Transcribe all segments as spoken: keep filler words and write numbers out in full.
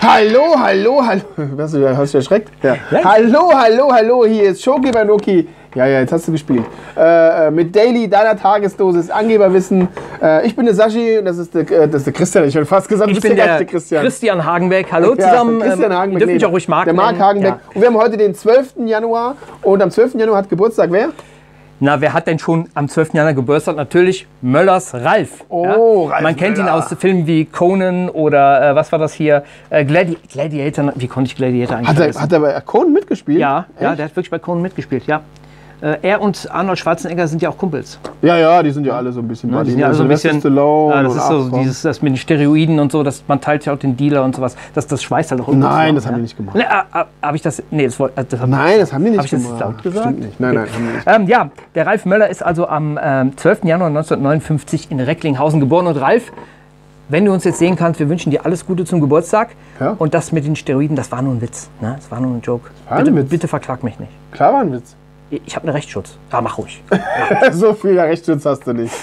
Hallo, hallo, hallo. Hast du, hast du erschreckt? Ja. Ja. Hallo, hallo, hallo, hier ist Schoki Banoki. Ja, ja, jetzt hast du gespielt. Äh, mit Daily, deiner Tagesdosis, Angeberwissen. Äh, ich bin der Sashi und das ist der, äh, das ist der Christian. Ich habe fast gesagt, ich du bist bin der, der Christian. Christian Hagenbeck. Hallo ja, zusammen. Christian Hagenbeck. Ihr dürft mich auch ruhig Marc Der Marc Hagenbeck. Ja. Und wir haben heute den zwölften Januar. Und am zwölften Januar hat Geburtstag wer? Na, wer hat denn schon am zwölften Januar Geburtstag? Natürlich Möllers Ralf. Oh, ja? Ralf Man kennt Möller. ihn aus Filmen wie Conan oder äh, was war das hier? Äh, Gladi Gladiator. Wie konnte ich Gladiator eigentlich Hat er, vergessen? hat er bei Conan mitgespielt? Ja, ja, Echt? der hat wirklich bei Conan mitgespielt, ja. Äh, er und Arnold Schwarzenegger sind ja auch Kumpels. Ja, ja, die sind ja alle so ein bisschen. Ja, die Buddy. sind ja alle so ein bisschen. Stallone Ja, das und ist so ach, dieses, das mit den Steroiden und so, dass man teilt ja auch den Dealer und sowas. Das, das schweißt halt auch irgendwie Nein, zusammen, das haben ja. die nicht gemacht. Ne, äh, äh, habe ich das? Nee, das, wollte- das hab Nein, das haben die nicht Hab ich das gemacht. laut gesagt? Stimmt nicht. Nein, nein, haben die nicht. Ähm, ja, der Ralf Möller ist also am ähm, zwölften Januar neunzehnhundertneunundfünfzig in Recklinghausen geboren. Und Ralf, wenn du uns jetzt sehen kannst, wir wünschen dir alles Gute zum Geburtstag. Ja. Und das mit den Steroiden, das war nur ein Witz. Ne? Das war nur ein Joke. war ein Bitte, Witz. bitte verklag mich nicht. Klar war ein Witz. Ich habe einen Rechtsschutz. Ja, mach ruhig. So viel Rechtsschutz hast du nicht.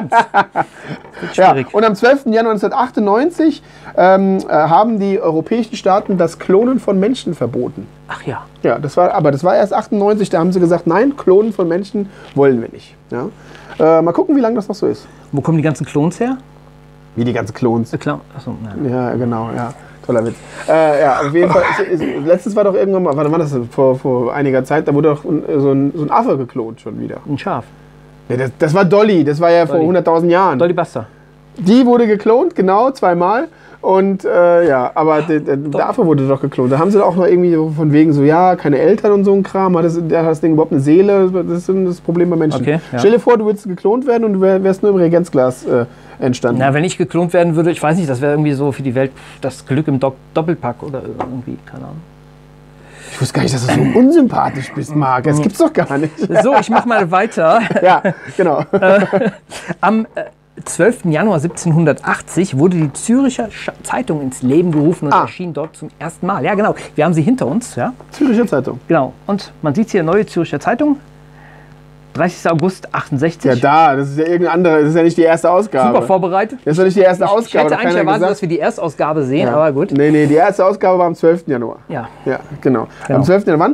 Wird Ja, schwierig. und am zwölften Januar neunzehnhundertachtundneunzig ähm, äh, haben die europäischen Staaten das Klonen von Menschen verboten. Ach ja. Ja, das war, aber das war erst achtundneunzig, da haben sie gesagt, nein, Klonen von Menschen wollen wir nicht. Ja? Äh, mal gucken, wie lange das noch so ist. Wo kommen die ganzen Klons her? Wie die ganzen Klons. Äh, klar. Achso, nein. Ja, genau, ja. Toller Witz. Äh, ja, auf jeden Fall. Ist, ist, letztens war doch irgendwann mal, wann war das? Vor, vor einiger Zeit, da wurde doch ein, so, ein, so ein Affe geklont schon wieder. Ein Schaf. Nee, das, das war Dolly, das war ja vor Dolly. hunderttausend Jahren. Dolly Buster. Die wurde geklont, genau, zweimal. Und äh, ja, aber der, der, der Affe wurde doch geklont. Da haben sie doch auch noch irgendwie so von wegen so, ja, keine Eltern und so ein Kram. Hat das, hat das Ding überhaupt eine Seele? Das ist das Problem bei Menschen. Okay, ja. Stell dir vor, du würdest geklont werden und du wär, wärst nur im Reagenzglas äh, entstanden. Na, wenn ich geklont werden würde, ich weiß nicht, das wäre irgendwie so für die Welt das Glück im Do Doppelpack oder irgendwie, keine Ahnung. Ich wusste gar nicht, dass du so unsympathisch bist, Marc. Das gibt's doch gar nicht. So, ich mache mal weiter. Ja, genau. Am äh, zwölften Januar siebzehnhundertachtzig wurde die Züricher Sch Zeitung ins Leben gerufen und Ah. erschien dort zum ersten Mal. Ja, genau. Wir haben sie hinter uns. Ja, Züricher Zeitung. genau. Und man sieht hier Neue Züricher Zeitung. dreißigster August achtundsechzig. Ja, da, das ist ja irgendeine andere, das ist ja nicht die erste Ausgabe. Super vorbereitet. Das ist doch nicht die erste Ich Ausgabe. hätte hat eigentlich keiner erwartet, gesagt. dass wir die Erstausgabe sehen, Ja. aber gut. Nee, nee, die erste Ausgabe war am zwölften Januar. Ja, Ja, genau. Genau. Am zwölften Januar wann?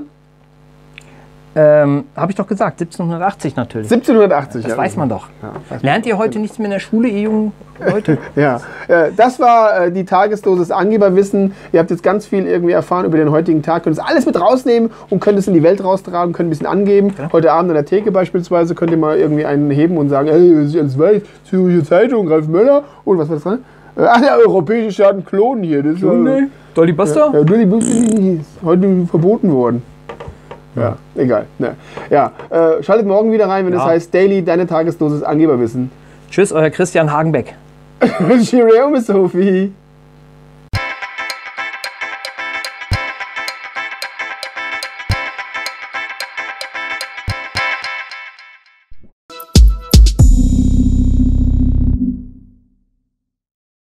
ähm, habe ich doch gesagt, siebzehnhundertachtzig natürlich. siebzehnhundertachtzig. Das ja. weiß man doch. Ja, weiß man. Lernt ihr heute nichts mehr in der Schule, ihr jungen Leute? Ja, äh, das war äh, die Tagesdosis Angeberwissen. Ihr habt jetzt ganz viel irgendwie erfahren über den heutigen Tag. Könnt es alles mit rausnehmen und könnt es in die Welt raustragen, könnt ein bisschen angeben. Ja. Heute Abend in der Theke beispielsweise könnt ihr mal irgendwie einen heben und sagen, ey, das ist alles weiß, Züricher Zeitung, Ralf Möller. Und was war das dran? Äh, ach, der europäische Staaten klonen hier. Das ist, äh, Dolly Buster? ja, nur die ist heute verboten worden. Ja, egal. Ne. Ja, äh, schaltet morgen wieder rein, wenn es Ja. heißt Daily, deine Tagesdosis Angeberwissen. Tschüss, euer Christian Hagenbeck. Cheerio, Miss Sophie.